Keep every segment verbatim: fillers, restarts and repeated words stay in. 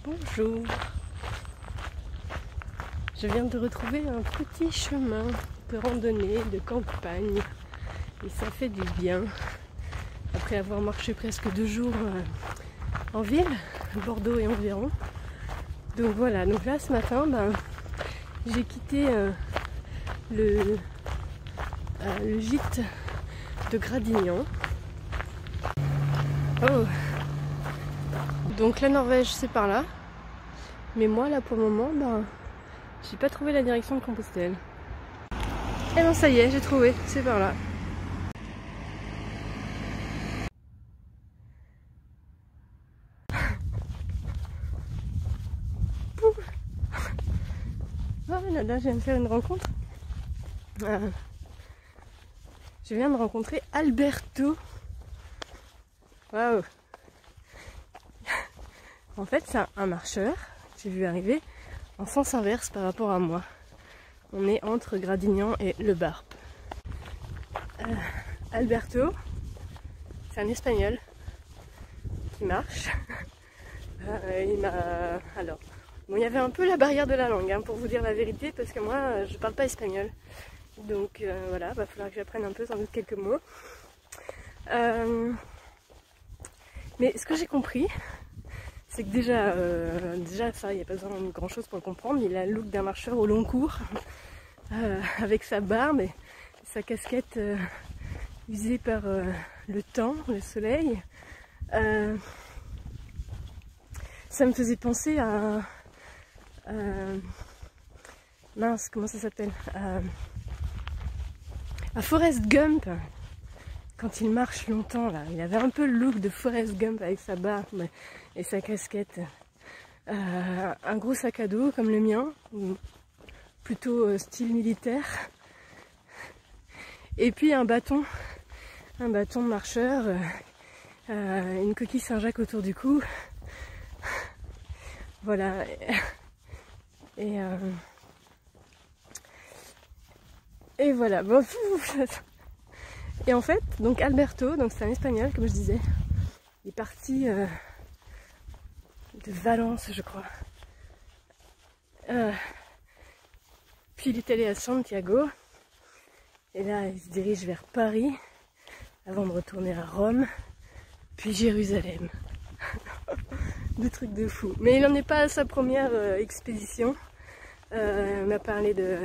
Bonjour. Je viens de retrouver un petit chemin de randonnée, de campagne. Et ça fait du bien. Après avoir marché presque deux jours en ville, Bordeaux et environ. Donc voilà, donc là ce matin, ben, j'ai quitté euh, le, euh, le gîte de Gradignan. Oh. Donc la Norvège c'est par là. Mais moi là pour le moment, ben, j'ai pas trouvé la direction de Compostelle. Et non, ça y est, j'ai trouvé, c'est par là. Ah là là, je viens de faire une rencontre. Euh, je viens de rencontrer Alberto. Waouh. En fait, c'est un marcheur. J'ai vu arriver en sens inverse par rapport à moi. On est entre Gradignan et Le Barp. Euh, Alberto, c'est un Espagnol qui marche. Euh, il m'a... Alors, bon, il y avait un peu la barrière de la langue, hein, pour vous dire la vérité, parce que moi, je parle pas espagnol. Donc euh, voilà, il va falloir que j'apprenne un peu, sans doute quelques mots. Euh, mais ce que j'ai compris, c'est que déjà, euh, déjà ça, il n'y a pas besoin de grand chose pour le comprendre. Il a le look d'un marcheur au long cours, euh, avec sa barbe et sa casquette euh, usée par euh, le temps, le soleil. Euh, ça me faisait penser à... Euh, mince, comment ça s'appelle, euh, à Forrest Gump, quand il marche longtemps là, il avait un peu le look de Forrest Gump avec sa barbe et sa casquette, euh, un gros sac à dos comme le mien, plutôt euh, style militaire, et puis un bâton, un bâton de marcheur, euh, euh, une coquille Saint-Jacques autour du cou, voilà, et euh, Et voilà, bon, et en fait, donc Alberto, donc c'est un Espagnol comme je disais, il est parti euh, de Valence je crois, euh, puis il est allé à Santiago, et là il se dirige vers Paris, avant de retourner à Rome, puis Jérusalem. Deux trucs de fou, mais il n'en est pas à sa première euh, expédition, euh, on m'a parlé de...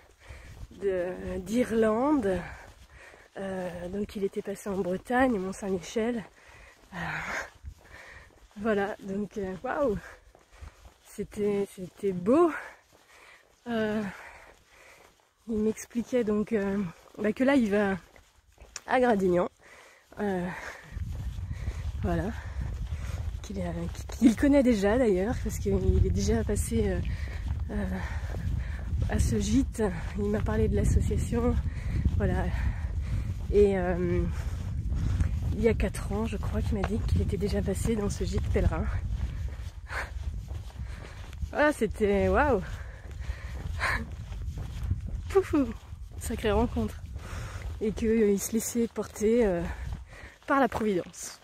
d'Irlande, euh, donc il était passé en Bretagne, Mont-Saint-Michel, euh, voilà, donc waouh, wow, c'était c'était beau. Euh, il m'expliquait donc euh, bah que là il va à Gradignan, euh, voilà, qu'il qu'il connaît déjà d'ailleurs, parce qu'il est déjà passé euh, euh, à ce gîte, il m'a parlé de l'association, voilà, et euh, il y a quatre ans je crois qu'il m'a dit qu'il était déjà passé dans ce gîte pèlerin. Voilà, c'était waouh, poufou, sacrée rencontre, et qu'il euh, se laissait porter euh, par la Providence.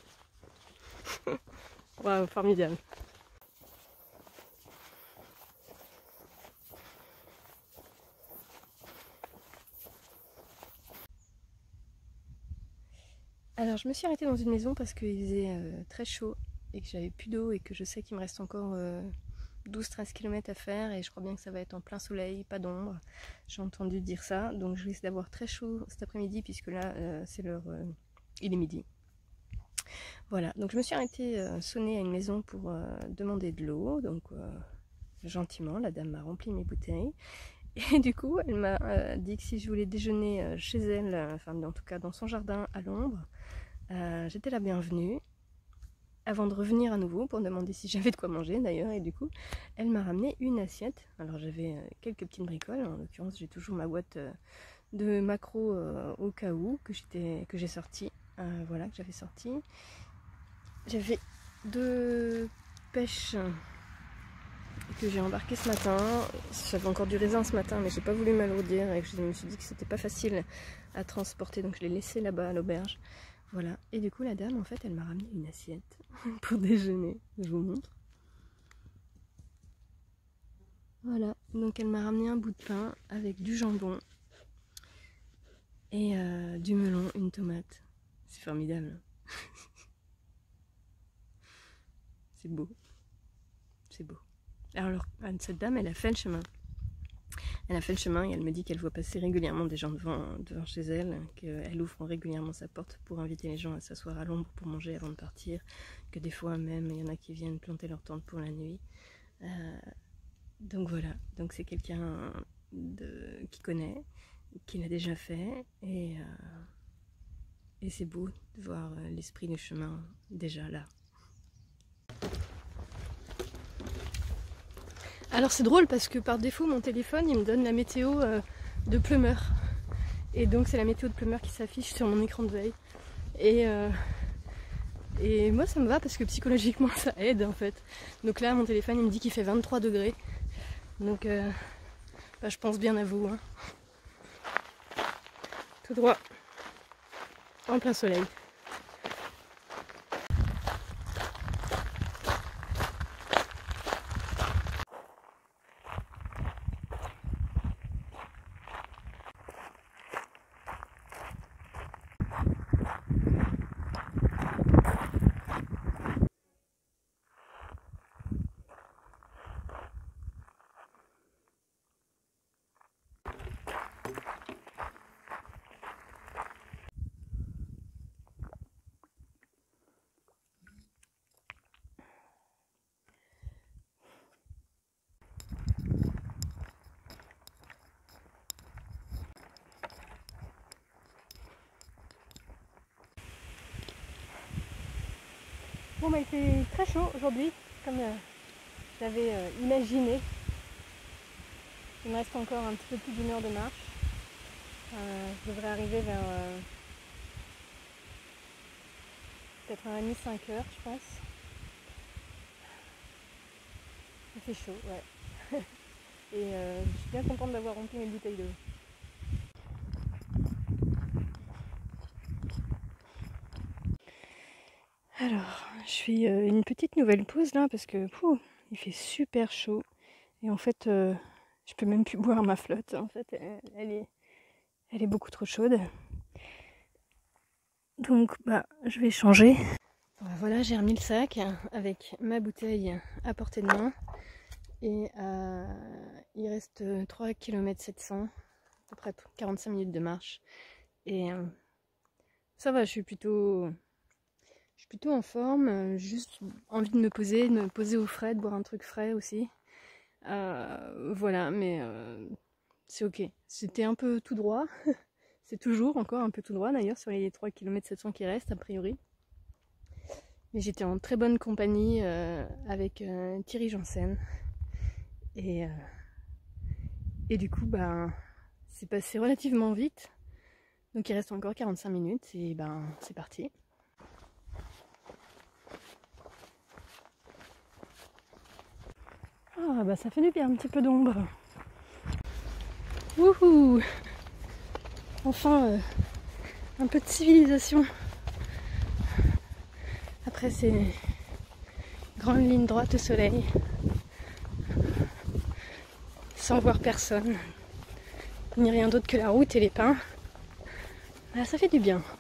Waouh, formidable. Alors je me suis arrêtée dans une maison parce qu'il faisait euh, très chaud et que j'avais plus d'eau et que je sais qu'il me reste encore euh, douze treize kilomètres à faire, et je crois bien que ça va être en plein soleil, pas d'ombre. J'ai entendu dire ça, donc je risque d'avoir très chaud cet après-midi puisque là euh, c'est l'heure, euh, il est midi. Voilà, donc je me suis arrêtée euh, sonner à une maison pour euh, demander de l'eau, donc euh, gentiment la dame m'a rempli mes bouteilles. Et du coup, elle m'a euh, dit que si je voulais déjeuner euh, chez elle, euh, enfin en tout cas dans son jardin à l'ombre, euh, j'étais la bienvenue, avant de revenir à nouveau pour demander si j'avais de quoi manger d'ailleurs. Et du coup, elle m'a ramené une assiette. Alors j'avais euh, quelques petites bricoles, en l'occurrence j'ai toujours ma boîte euh, de maquereaux euh, au cas où, que j'étais, que j'ai sorti, euh, voilà, que j'avais sorti. J'avais deux pêches que j'ai embarqué ce matin. J'avais encore du raisin ce matin, mais j'ai pas voulu m'alourdir et je me suis dit que c'était pas facile à transporter, donc je l'ai laissé là-bas à l'auberge. Voilà, et du coup la dame en fait elle m'a ramené une assiette pour déjeuner, je vous montre. Voilà, donc elle m'a ramené un bout de pain avec du jambon et euh, du melon, une tomate. C'est formidable. C'est beau. C'est beau. Alors, cette dame, elle a fait le chemin. Elle a fait le chemin et elle me dit qu'elle voit passer régulièrement des gens devant, devant chez elle, qu'elle ouvre régulièrement sa porte pour inviter les gens à s'asseoir à l'ombre pour manger avant de partir, que des fois même, il y en a qui viennent planter leur tente pour la nuit. Euh, donc voilà, donc c'est quelqu'un qui connaît, qui l'a déjà fait, et, euh, et c'est beau de voir l'esprit du chemin déjà là. Alors c'est drôle parce que par défaut mon téléphone il me donne la météo euh, de Pleumeur. Et donc c'est la météo de Pleumeur qui s'affiche sur mon écran de veille. Et, euh, et moi ça me va parce que psychologiquement ça aide en fait. Donc là mon téléphone il me dit qu'il fait vingt-trois degrés. Donc euh, bah, je pense bien à vous. Hein. Tout droit. En plein soleil. Bon bah il fait très chaud aujourd'hui, comme euh, j'avais euh, imaginé. Il me reste encore un petit peu plus d'une heure de marche. Euh, je devrais arriver vers euh, quatre heures trente, cinq heures je pense. Il fait chaud, ouais. Et euh, je suis bien contente d'avoir rempli mes bouteilles d'eau. Alors, je fais euh, une petite nouvelle pause là parce que pouh, il fait super chaud. Et en fait, euh, je peux même plus boire ma flotte. En fait, elle, elle, est, elle est beaucoup trop chaude. Donc, bah, je vais changer. Voilà, j'ai remis le sac avec ma bouteille à portée de main. Et euh, il reste trois kilomètres sept cents, à peu près quarante-cinq minutes de marche. Et euh, ça va, je suis plutôt... Je suis plutôt en forme, juste envie de me poser, de me poser au frais, de boire un truc frais aussi. Euh, voilà, mais euh, c'est ok. C'était un peu tout droit. C'est toujours encore un peu tout droit d'ailleurs sur les trois kilomètres sept cents qui restent a priori. Mais j'étais en très bonne compagnie euh, avec euh, Thierry Janssen. Et, euh, et du coup, ben, c'est passé relativement vite. Donc il reste encore quarante-cinq minutes et ben c'est parti. Ah bah ça fait du bien, un petit peu d'ombre. Wouhou! Enfin, euh, un peu de civilisation. Après ces grandes lignes droites au soleil. Sans voir personne. Ni rien d'autre que la route et les pins. Ah, ça fait du bien.